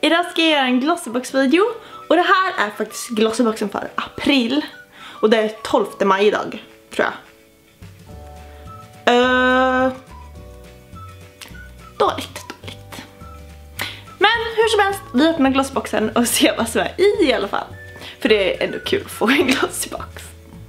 idag ska jag göra en Glossybox-video. Och det här är faktiskt Glossyboxen för april. Och det är 12 maj idag, tror jag. Dåligt. Men hur som helst, vi öppnar Glossyboxen och ser vad som är i alla fall. För det är ändå kul att få en Glossybox.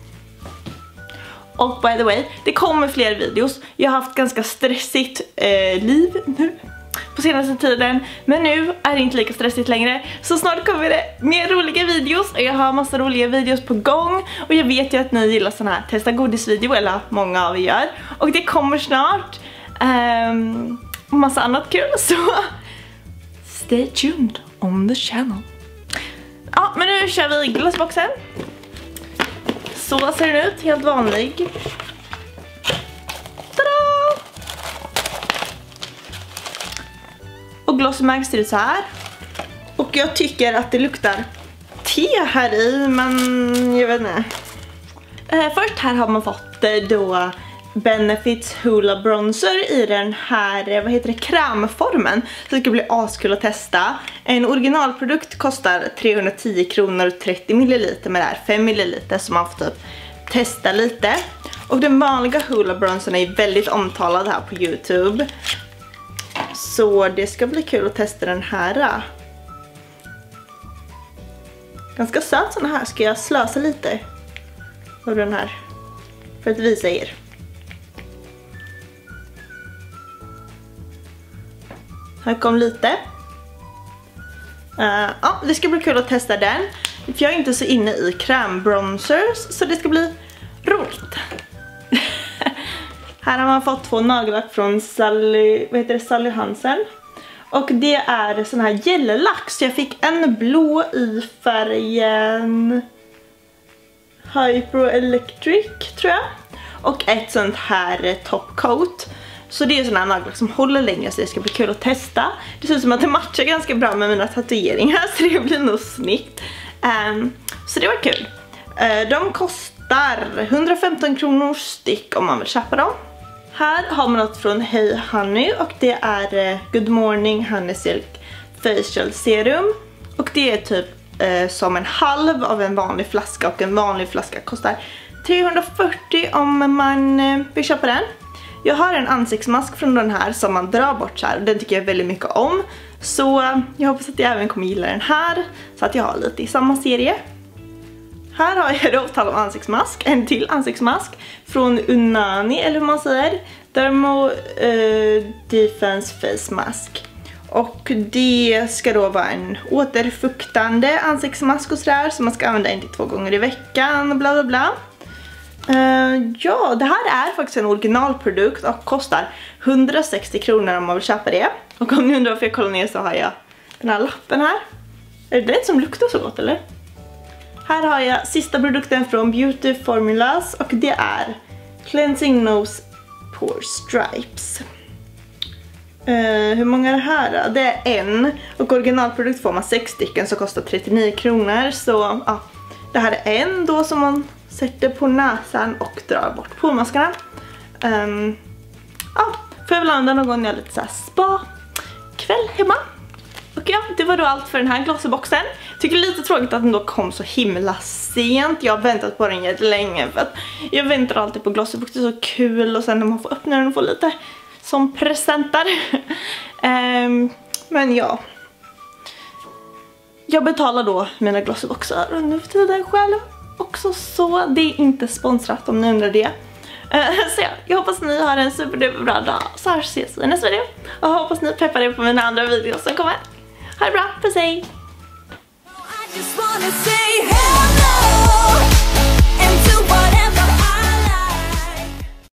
Och by the way, det kommer fler videos. Jag har haft ganska stressigt liv nu på senaste tiden. Men nu är det inte lika stressigt längre. Så snart kommer det mer roliga videos. Och jag har massa roliga videos på gång. Och jag vet ju att ni gillar såna här testa godisvideo. Eller många av er gör. Och det kommer snart. Massa annat kul. Så stay tuned on the channel. Ja, men nu kör vi Glossyboxen. Så ser den ut, helt vanlig. Tada! Och Glossymax ser ut så här. Och jag tycker att det luktar te här i, men jag vet inte. Först här har man fått då Benefits Hoola Bronzer i den här, vad heter det, krämformen. Så det ska bli askul att testa. En originalprodukt kostar 310 kronor och 30 ml, men det är 5 ml, så man får typ testa lite. Och den vanliga Hoola Bronzern är väldigt omtalad här på YouTube. Så det ska bli kul att testa den här. Ganska söt sån här, ska jag slösa lite av den här för att visa er. Här kom lite. Ja, det ska bli kul att testa den. För jag är inte så inne i krämbronzers, så det ska bli roligt. Här har man fått 2 nagellack från Sally Hansen. Och det är sån här gellack. Så jag fick en blå i färgen Hyper Electric, tror jag. Och ett sånt här top coat. Så det är sån här nagellack som håller längre, så det ska bli kul att testa. Det ser ut som att det matchar ganska bra med mina tatueringar, så det blir nog snyggt. Så det var kul. De kostar 115 kronor styck om man vill köpa dem. Här har man något från Hey Honey, och det är Good Morning Honey Silk Facial Serum. Och det är typ som en halv av en vanlig flaska, och en vanlig flaska kostar 340 om man vill köpa den. Jag har en ansiktsmask från den här som man drar bort så här, och den tycker jag väldigt mycket om. Så jag hoppas att jag även kommer gilla den här, så att jag har lite i samma serie. Här har jag då, tal om ansiktsmask, en till ansiktsmask från Unani, eller hur man säger. Dermo Defense Face Mask. Och det ska då vara en återfuktande ansiktsmask och sådär, så man ska använda en till 2 gånger i veckan, bla bla bla. Ja, det här är faktiskt en originalprodukt och kostar 160 kronor om man vill köpa det. Och om ni undrar varför jag kollar ner, så har jag den här lappen här. Är det den som luktar så gott, eller? Här har jag sista produkten från Beauty Formulas, och det är Cleansing Nose Pore Stripes. Hur många är det här då? Det är en, och originalprodukt får man 6 stycken, så kostar 39 kronor. Så ja, det här är en då som man sätter på näsan och drar bort pormaskarna. Ja, får jag väl använda någon gång när jag är lite såhär spa-kväll hemma. Och ja, det var då allt för den här Glossyboxen. Tycker det är lite tråkigt att den då kom så himla sent. Jag har väntat på den jättelänge, för att jag väntar alltid på Glossybox, det är så kul. Och sen när man får öppna den och få lite som presenter. Men ja, jag betalar då mina Glossyboxar under tiden själv också, så det är inte sponsrat om ni undrar det. Så ja, jag hoppas ni har en superduperbra dag, så här ses vi i nästa video. Och jag hoppas ni peppar er på mina andra videos som kommer. Ha det bra, puss hej!